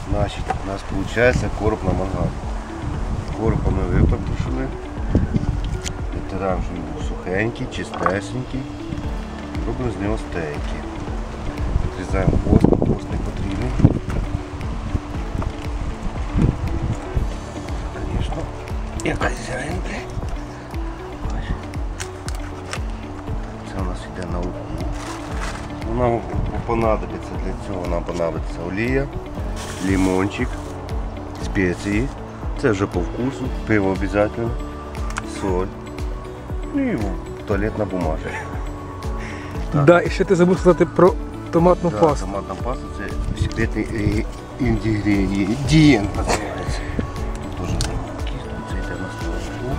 Значить, у нас виходить короб на мангалі. Коропа ми випотрошили. Витираємо, щоб він був сухенький, чистесенький. Робимо з нього стейки. Відрізаємо хвост, хвост не потрібний. Звісно, якась зелень, блядь. Це у нас йде на уху. Нам понадобиться для цього, нам понадобиться олія, лимончик, спеції, це вже по вкусу, пиво обов'язково, соль, ну і туалетна бумажа. Да, і ще ти забув сказати про томатну пасту. Томатна паста це секретний інгредієнт називається. Дуже кисло, це йде на столу.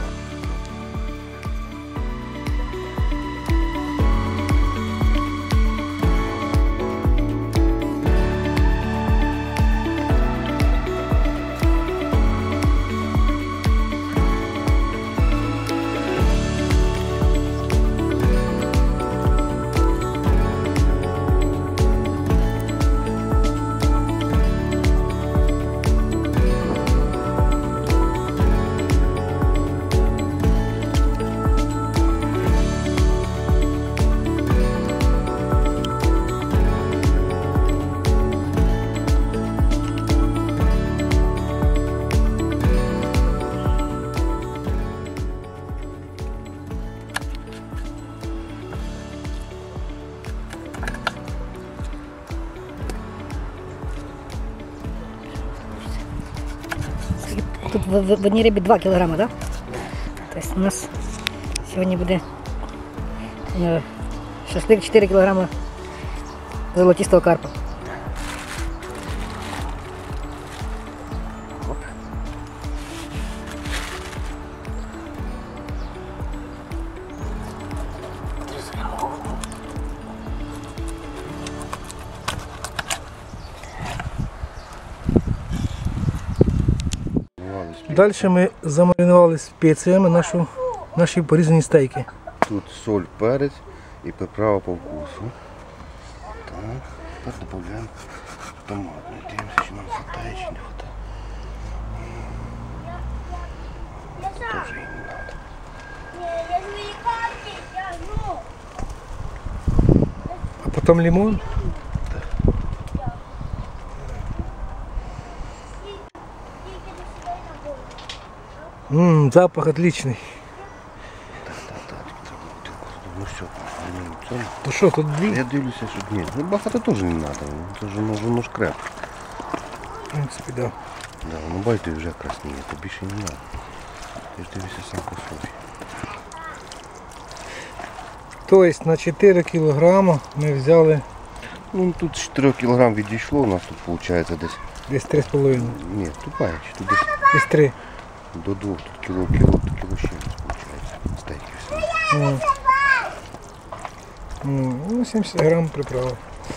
Тут в одній рибі 2 кг, так? Тобто у нас сьогодні буде шашлик 4 кг золотистого карпа. Далі ми замаринували спеціями наші порізані стейки. Тут соль, перець і приправа по вкусу. Так, тепер додаємо томатну. Дивимося, чи нам хватає, чи не хватає. Це теж їм не треба. А потім лимон. Запах отличный. Ну що, То що, тут дві? я дивлюся, що ні. Ну, багато теж не треба, воно ж крепко. В принципі, да. Да, ну бачите, вже красніє, то більше не треба. Ти ж дивишся сам по собі. Тобто на 4 кг ми взяли Ну тут з 4 кг відійшло, у нас тут виходить десь. десь 3,5. Ні, тут менше, тут десь Десь 3. до 2, тут кіло ще виходить, стейки все. Ну, 70 грам приправи.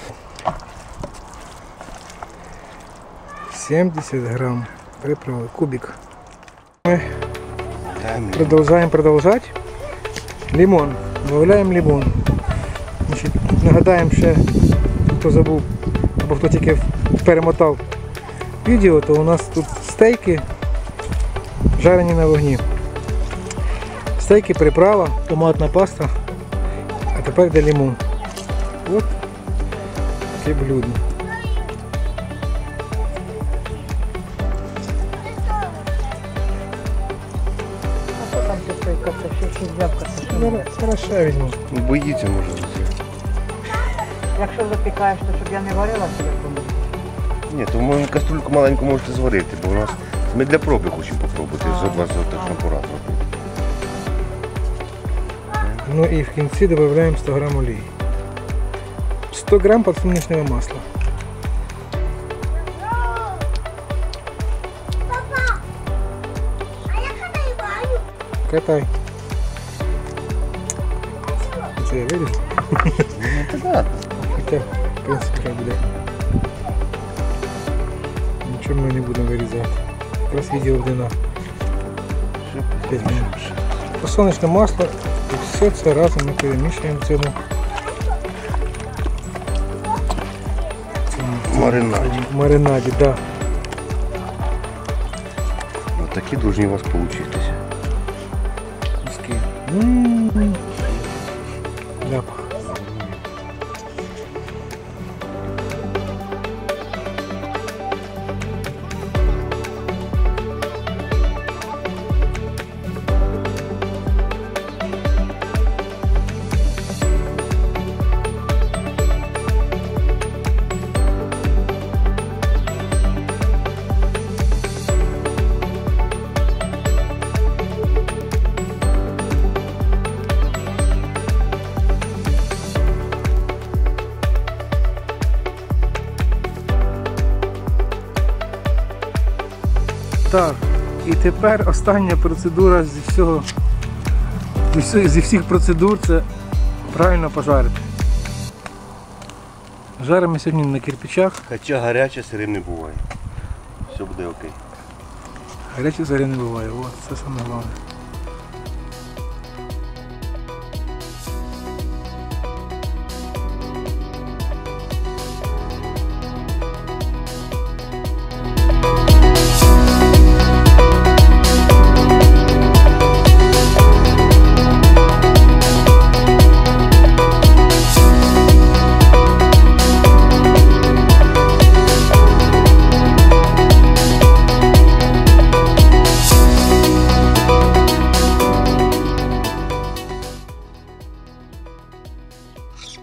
70 грам приправи, кубик. Ми продовжуємо. Лимон. Добавляємо лимон. Значить, нагадаємо ще, хто забув, або хто тільки перемотав відео, то у нас тут стейки жарені на вогні. Стейки, приправа, томатна паста, а тепер йде лимон. От таке блюдо. Хорошо, я візьму. Ну, боїться, може бути. Якщо запікаєш, то щоб я не варила себе тому. Ні, то ми каструльку маленьку можете зварити, бо у нас ми для проби хочемо попробувати з вас апарат робити. Ну і в кінці додаємо 100 грам олії. 100 грам подсолнечного масла. Катай. Це я виріс? Ну, так ладно. Хоча, в принципі, хай буде. Нічого ми не будемо вирізати. Якраз відео длина. 5 минут. Подсолнечне масло і все це разом ми перемішуємо в цьому Маринаді. маринаді, да. Такі повинні у вас получитися. Морський. Запах. Так, і тепер остання процедура зі всіх процедур це правильно пожарити. Жаримо сьогодні на кирпичах. Хоча гаряче сирим не буває. Все буде окей. Гарячі зарі не буває, от це саме головне.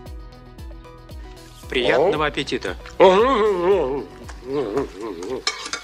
Приятного аппетита!